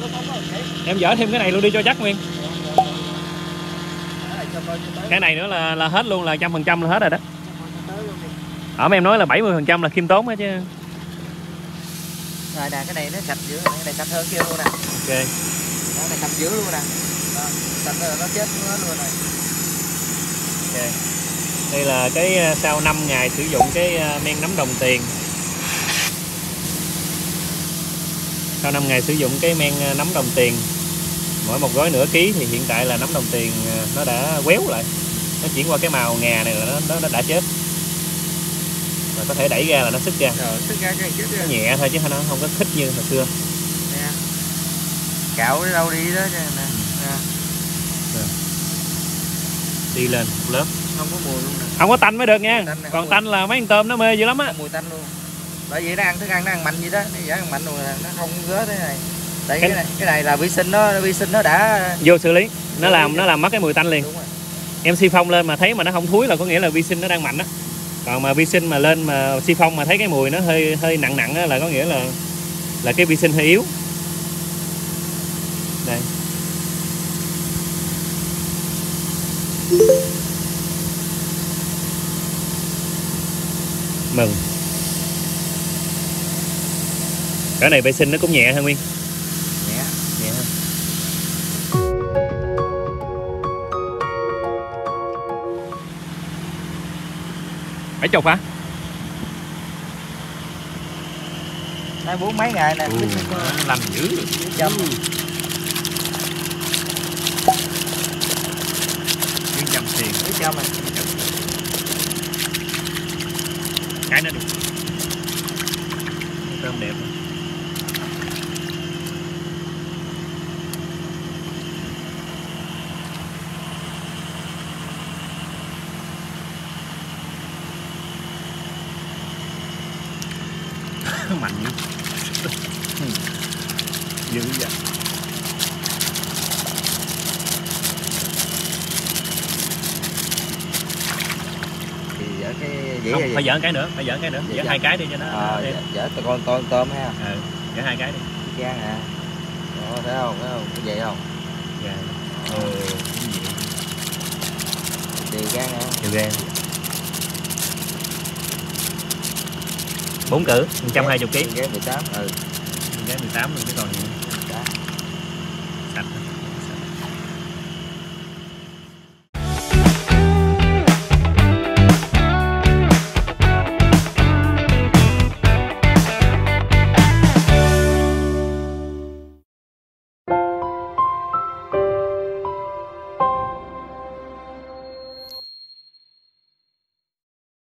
Em dỡ thêm cái này luôn đi cho chắc Nguyên. Cái này nữa là hết luôn, là 100% là hết rồi đó. Ở em nói là 70% là khiêm tốn đó chứ. Rồi nè, cái này nó sạch dữ, cái này sạch hơn kia luôn nè. Ok. Cái này sạch dữ luôn nè. Sạch rồi nó chết nó luôn rồi. Ok. Đây là cái sau 5 ngày sử dụng cái men nấm đồng tiền. Sau 5 ngày sử dụng cái men nấm đồng tiền, mỗi một gói nửa ký thì hiện tại là nấm đồng tiền nó đã quéo lại, nó chuyển qua cái màu ngà này là nó đã chết. Và có thể đẩy ra là nó sức ra. Rồi, sức ra cái chết nó nhẹ thôi chứ nó không có khích như hồi xưa. Nè. Cạo đi đâu đi đó nè. Đi lên một lớp. Không có mùi luôn nè. Không có tanh mới được nha. Còn tanh là mấy con tôm nó mê dữ lắm á. Mùi tanh luôn. Bởi vì nó ăn thức ăn nó ăn mạnh vậy đó, nó giả ăn mạnh rồi nó không gớ thế này. Tại cái này là vi sinh nó đã vô xử lý, nó làm mất cái mùi tanh liền. Em xi phong lên mà thấy mà nó không thúi là có nghĩa là vi sinh nó đang mạnh đó. Còn mà vi sinh mà lên mà xi phong mà thấy cái mùi nó hơi nặng á, là có nghĩa là cái vi sinh hơi yếu. Đây. Mừng. Cái này vệ sinh nó cũng nhẹ hơn Nguyên. Nhẹ hơn. Phải chục hả? Nay 4 mấy ngày nè. Làm dữ. Châm. Nguyên châm tiền. Cái châm này. Cái nữa đi. Tôm đẹp. Mạnh dữ. Dữ vậy. Thì dở cái dễ không, phải dỡ cái nữa, dỡ 2 cái đi cho nó. Dở con tôm ha. Dỡ 2 cái đi. Gan à. Đó, thấy không? Cái vậy không? Dạ. Điều gan hả? Điều gan. 4 cử 120 kg. Cái 18. Cái 18 luôn chứ còn gì. Sạch.